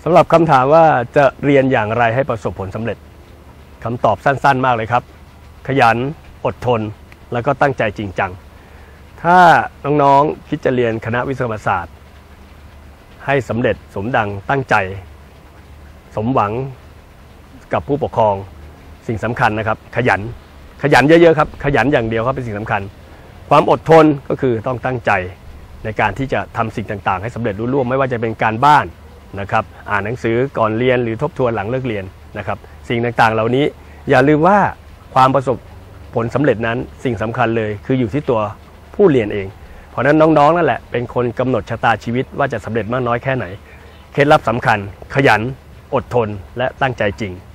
สำหรับคำถามว่าจะเรียนอย่างไรให้ประสบผลสำเร็จคำตอบสั้นๆมากเลยครับขยันอดทนแล้วก็ตั้งใจจริงจังถ้าน้องๆคิดจะเรียนคณะวิศวศาสตร์ให้สำเร็จสมดังตั้งใจสมหวังกับผู้ปกครองสิ่งสำคัญนะครับขยันเยอะๆครับขยันอย่างเดียวครับเป็นสิ่งสำคัญความอดทนก็คือต้องตั้งใจในการที่จะทำสิ่งต่างๆให้สำเร็จรุ่ร่วงไม่ว่าจะเป็นการบ้านนะครับอ่านหนังสือก่อนเรียนหรือทบทวนหลังเลิกเรียนนะครับสิ่งต่างๆเหล่านี้อย่าลืมว่าความประสบผลสำเร็จนั้นสิ่งสำคัญเลยคืออยู่ที่ตัวผู้เรียนเองเพราะนั้นน้องๆนั่นแหละเป็นคนกำหนดชะตาชีวิตว่าจะสำเร็จมากน้อยแค่ไหนเคล็ดลับสำคัญขยันอดทนและตั้งใจจริง